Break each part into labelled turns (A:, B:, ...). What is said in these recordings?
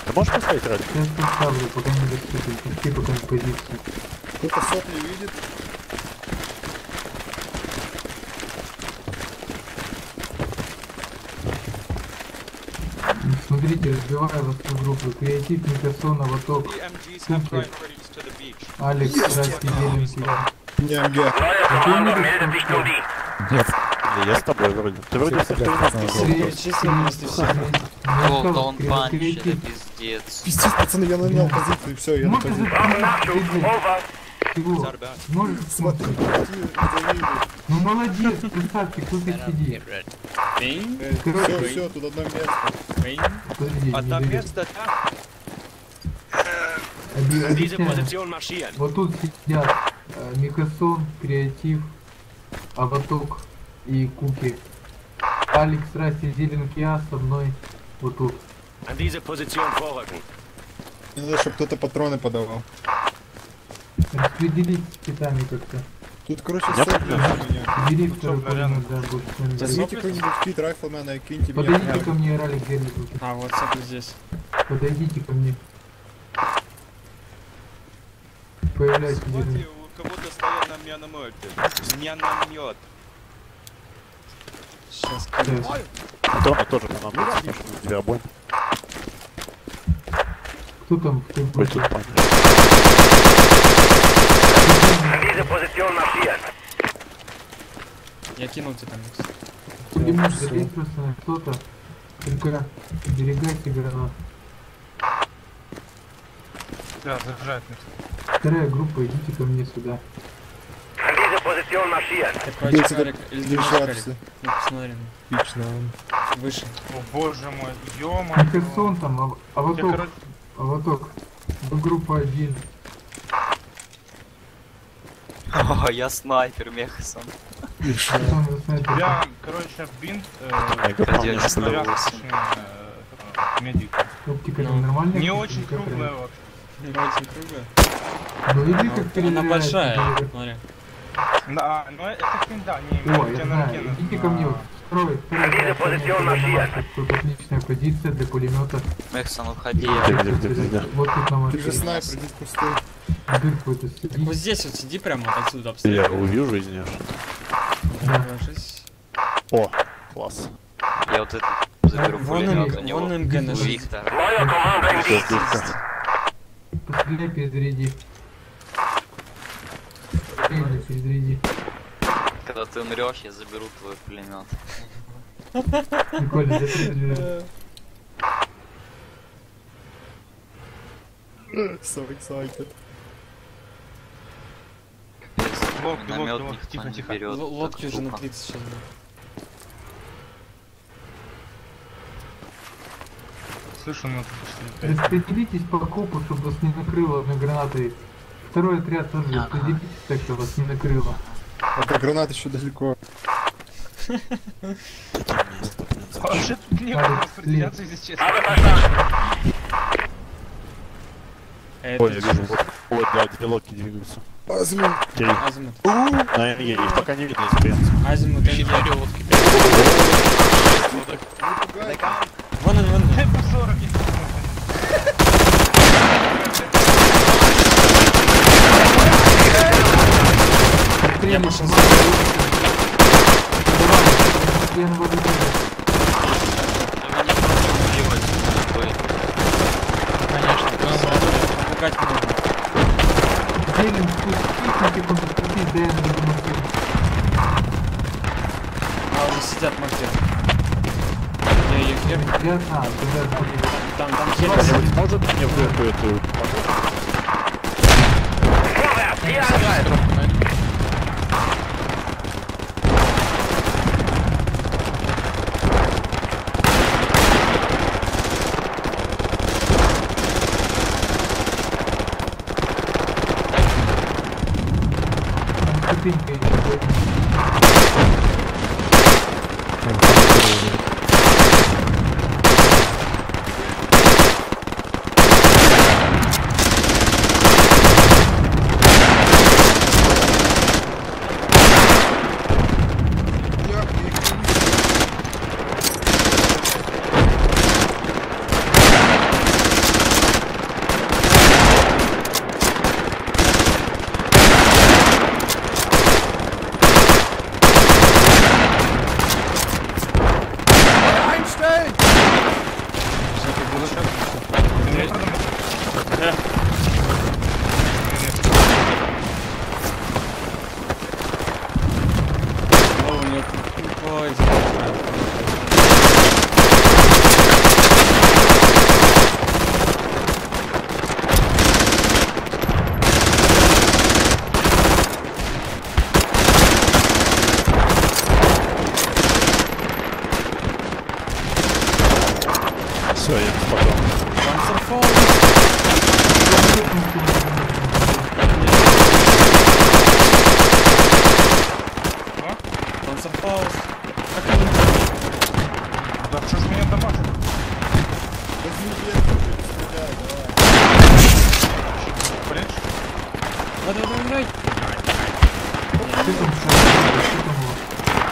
A: Ты можешь поставить радио?
B: Сейчас поставлю, пока не доступен. Пусти пока на позицию.
C: Кто-то сопли видит?
B: Смотрите, разбиваю вас по группы. Креатив, Микасон, Аваток, Куки, Алекс, Расти, Зеленский.
C: Не МГ.
A: Нет. Я с тобой вроде. Ты вроде с
D: Голдон панч, это пиздец.
C: Пиздец, пацаны, я нанял позицию, и все, я на позицию.
B: Можешь
C: Смотри,
B: ну молодец, представьте, кто ты сидит.
C: все, все, тут одно место.
B: Подожди,
E: Одно
B: не
E: место, да?
B: объясняю. Вот тут сидят Микасон, Креатив, Аваток и Куки. Алекс, Расти, Зеленский, А со мной. Вот тут.
C: Мне надо, чтобы кто-то патроны подавал.
B: Распределить цветами как-то.
C: Тут, короче, сопли у меня.
B: Бери второй пулемет, да, больше с нами.
C: Возьмите какой-нибудь кит райфлмена и киньте меня.
B: Подойдите ко мне, Ралик, Герлик.
F: А, вот сопли здесь.
B: Подойдите ко мне. Появляйся,
E: Вот
B: Герлик.
E: у кого-то стоят на миномете. Миномет.
F: Сейчас,
A: Патроны тоже по нам. У тебя обоим.
B: Кто там? Кто
A: Ой, тут панч.
F: я кинул тебе там.
B: Пулемет залезь просто на кто-то. Только берегайте гранат.
G: Да, заряжает.
B: Вторая группа, идите ко мне сюда.
F: Ты прочь, Карик, или ты Карик?
C: Держаться.
F: Ну, посмотри.
C: Отлично.
F: Выше.
G: О боже мой, ё-моё.
B: Микасон там, Аваток. Аваток. Вы группа 1.
D: О, я снайпер, Мехасон.
B: Микасон, вы снайпер.
G: Я, короче, бинт,
D: Радио
G: повязка, медик.
B: Оптика
F: Ну,
B: там нормальная?
G: Не
B: оптика,
G: очень
B: как
G: круглая
B: прям?
G: вот.
F: Не очень круглая.
B: Ну иди как
F: Она
B: переверяется,
F: большая,
B: переверяется.
F: смотри.
G: Да, но это финда, не
B: О, я знаю, идите ко мне. Второй тут отличная позиция для пулемета.
D: Мехасон, уходи.
B: Вот тут на
C: Ты же
B: машине.
C: снайпер, здесь пустой.
B: Дырку эту
F: Так
B: сиди.
F: вот здесь вот сиди прямо вот отсюда
A: Я
F: обстреливай.
A: увижу из нее.
F: Ложись.
A: О, класс.
D: Я вот это заберу
F: Вон
D: пулемет у
F: им,
D: него.
F: вон им ГН.
D: Виктор.
A: Здесь дырка.
B: Постреляй, перезаряди. Стреляй, перезаряди.
D: Когда ты умрешь, я заберу твой пулемет.
B: Прикольно, я
C: So excited.
D: Миномет
G: лок,
D: никто
G: тихо,
D: не
G: тихо.
D: берет.
F: Лодки
D: так
F: уже на
D: тупо.
F: 30 сейчас.
G: Слышу, ну тут
B: Распределитесь по копу, чтобы вас не накрыло на гранатой. Второй отряд тоже
D: Ага.
B: распределитесь так, чтобы вас не накрыло.
C: А то гранат еще далеко.
G: вообще тут не
B: Алекс,
G: распределяться, если честно.
A: Ой, я вижу. Вот, да, две лодки двигаются.
C: Азимут.
A: Три.
F: Азимут.
A: На МГ, их пока не видно из пенса.
F: Азимут, НГ. Вон он, вон он.
G: По 40
F: Я пошел.
B: Я на воду
F: Пугать можно.
B: Зелень, спустись на секунду, спустись, дай я найду машину.
F: А, уже сидят мартир. Я их хер.
B: Я знаю, туда
F: Там хер.
A: Кто-нибудь может мне в эту...
B: ступенька идет.
F: О, нет. Ой,
A: Все, я потом.
F: Панцерфол. Панцерфаус. Как они?
G: Да что ж меня дамажит?
C: Возьми ветку, стреляй, давай.
G: Блин.
F: Давай.
B: Что там, что там было?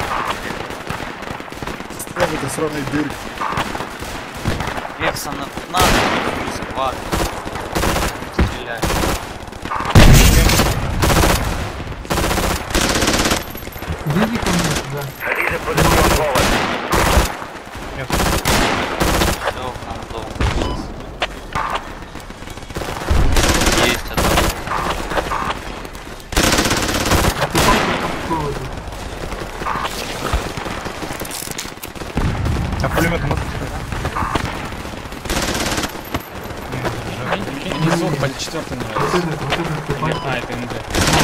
C: Стрел это сраный дырк.
D: Векса на 15, сквад. Стреляй.
B: Иди ко мне сюда.
G: Нет.
D: Все, нам долго. Есть это.
B: Ты палку в проводе.
G: А пулемет может
F: Внизу, по 4 нравится.
B: Вот этот приступатель.
F: А, это НД.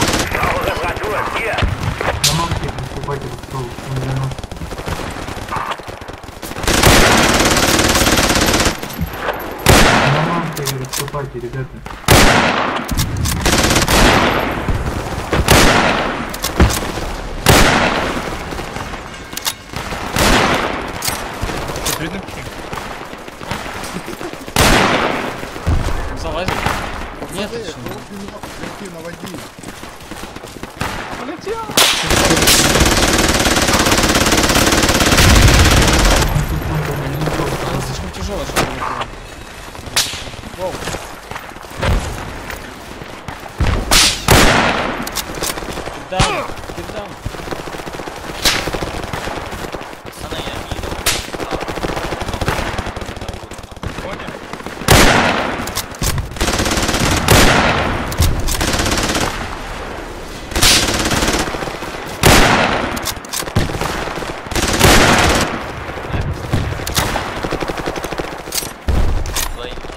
B: На марке приступатель стол. Он для нас. На марке приступатель, ребята.
G: Тут видно почему?
F: Залазит? Нет,
C: Пацаны,
F: почему?
C: руки наводи.
G: Полетел.
F: Она слишком тяжелая, чтобы не было. Воу. Кидаун, кидаун.
D: Пацаны, я видел.
G: Понял?
D: Двоим здесь.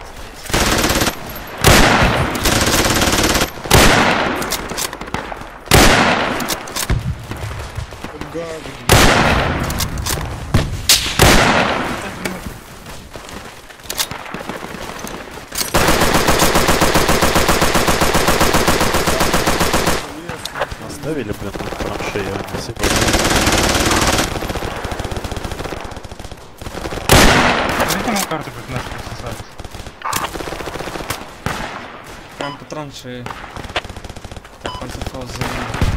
C: Гады.
A: Оставили, блин, траншею, а не себе.
G: Дайте нам карту хоть нашу пососать.
F: Прям по траншеи. Так, панцерфаус за...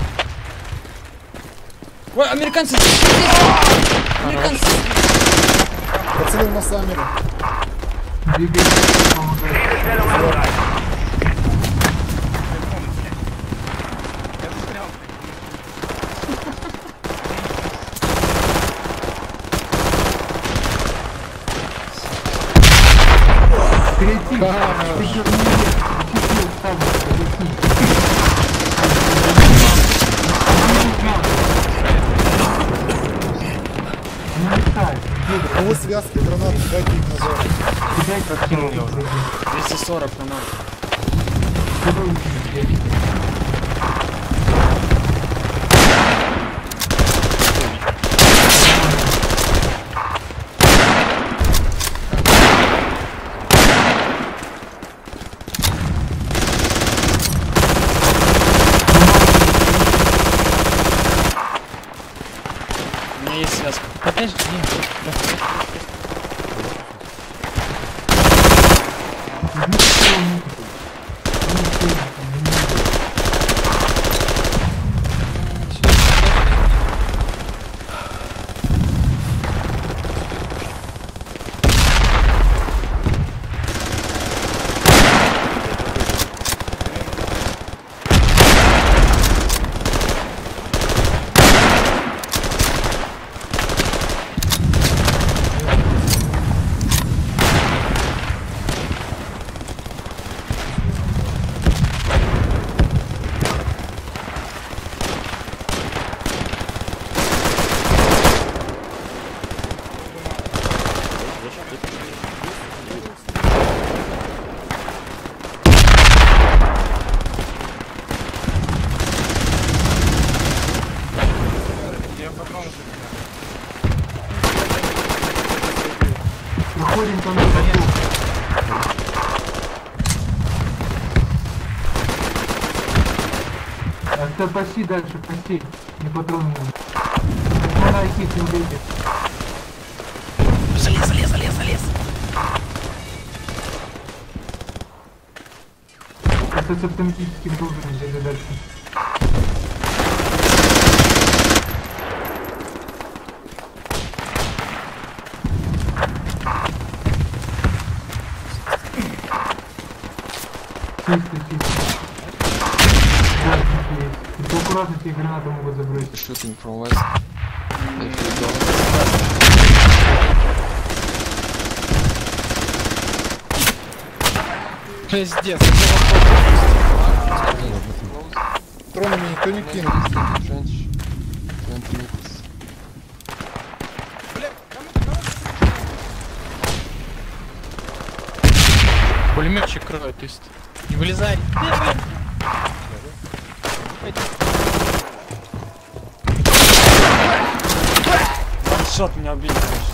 F: Ой, американцы! Американцы!
C: Пацаны на саммере.
B: Двигайся, помогай.
G: Я застрял.
B: Креатив. Ты же мне чуть-чуть ставишь, объясни. Ну не ставь.
C: Кого связки гранат, дайте их назад.
B: Кидай как
G: Кинул я уже.
F: 240 на ноль. У меня есть связка. Подожди.
B: почти дальше, почти. Не патроны нужны. Надо идти, не убейте.
D: Залез.
B: Это с автоматическим оружием, где дальше. Чисто. Да, есть. Только аккуратно, тебе гранаты могут забрать.
F: Shooting from west. If you don't. Пиздец,
C: Тронами никто не кинул.
G: Пулеметчик кроет, то есть. Не вылезай. Шот меня убили, конечно.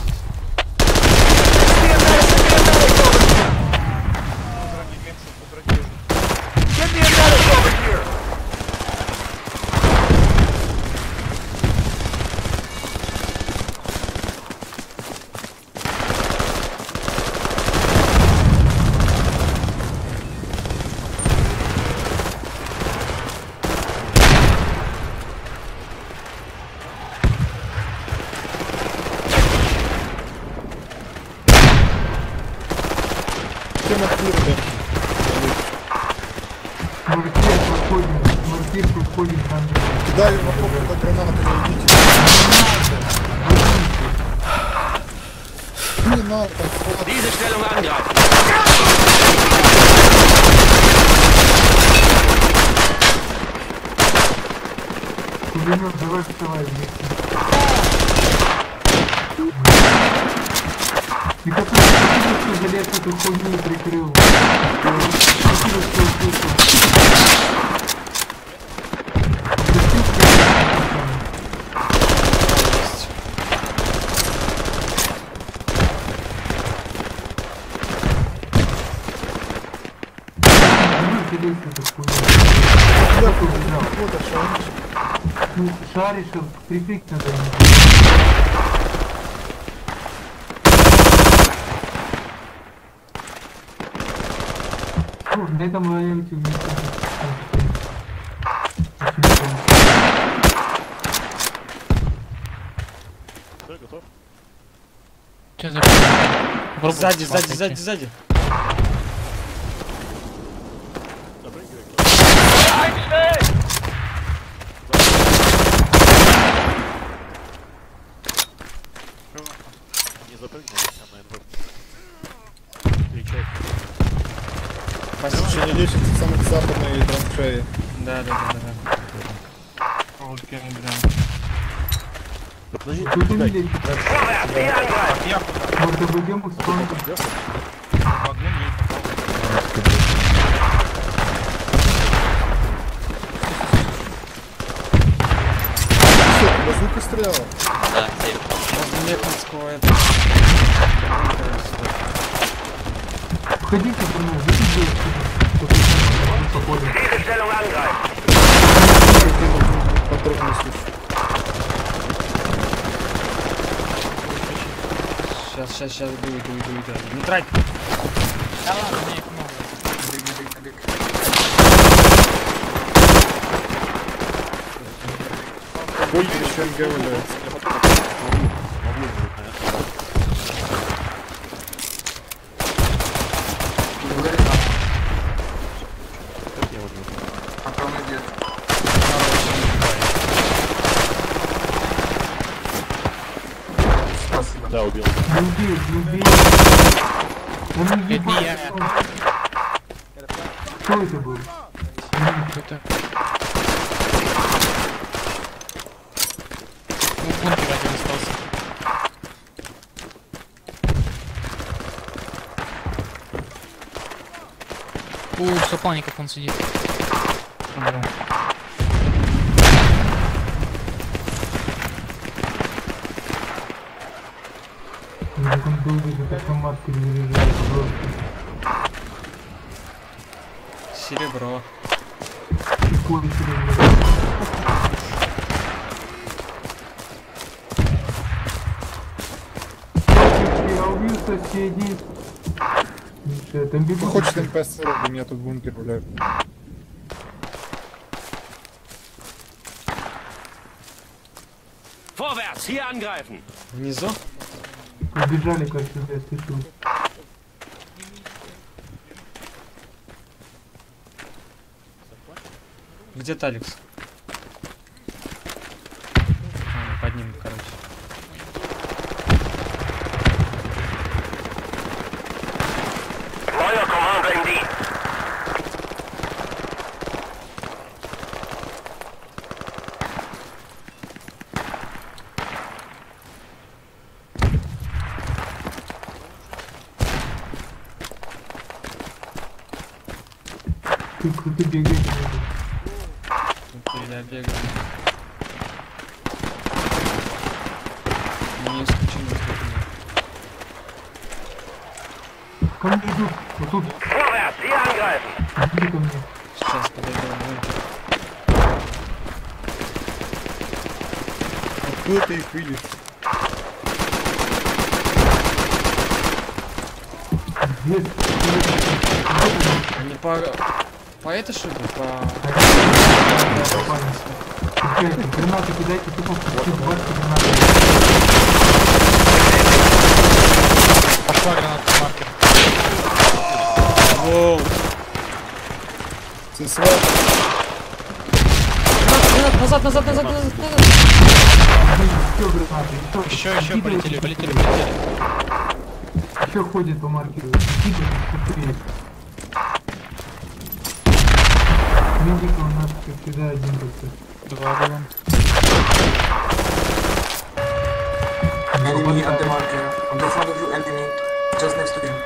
B: Мортир подходит там.
C: Да, я вокруг этой гранаты не идите. Не надо, там схватка.
H: Diese Stellung angreifen.
B: Пулемет, давай вставай вместе. И какой ты залез эту хуйню и прикрыл. Спасибо, что услышал. Ну, шаришь, припик надо. Ну, на этом лояльте вместе.
A: Все, готов?
G: Че за...
F: Сзади.
A: Запрыгивай. Не запрыгнули, самое НВ. Кричай.
C: Еще не лечится самых западной траншеи.
G: Да. Окей, да.
A: Да подожди,
B: Тут не лезь.
G: Я
B: Может, обойдем их с фронта.
G: в огне не
C: Все, базука стреляла.
D: Да, север.
F: Можно Мехманского это.
B: Входите по мне, выйдите отсюда. Походим.
H: Diese Stellung angreifen.
C: Патрульный случай.
F: Сейчас, дуй. Не трать.
G: Да ладно, мне их много.
C: Ой, еще МГ валяется.
A: Да, убил.
B: Не убей. Он не
G: Это не я.
B: Кто это был?
G: Кто-то. Ну, в бункере один остался. В сапаниках он сидит. Да.
B: Он долго этот автомат перезаряжает просто.
F: Серебро.
B: Прикольно серебро. Россия есть. Миша, там бегут.
C: Хочешь МПС робить, у меня тут бункер, блядь.
H: Vorwärts, hier angreifen!
F: Внизу?
B: Побежали, кажется, я слышу.
F: Где Таликс? Под ним, короче.
H: Neuer Commander in Dienst!
B: Ты бегаешь.
F: Я бегаю. Не исключено.
B: Ко мне идут. Вот тут.
H: Vorwärts, hier angreifen!
B: Иди ко мне.
F: Сейчас подойду.
C: Откуда ты их видишь?
B: Здесь.
F: Они по этой что ли? По...
B: Кидайте, гранаты кидайте, тупо пусти 20 гранат.
G: Пошла граната с маркер.
F: Воу.
C: ЦСВ.
F: Назад.
B: Еще гранаты,
G: Еще полетели.
B: Еще ходит по маркеру. Быстрее. Медика у нас, как всегда, один только.
G: 2 было.
I: Enemy at the marker. On the front of you, enemy. Just next to you.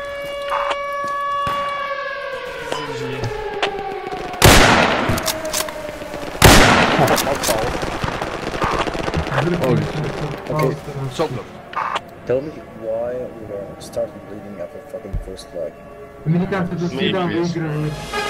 J: Tell me why we were starting bleeding after fucking first flag.
B: Американцы до свидания выигрывают.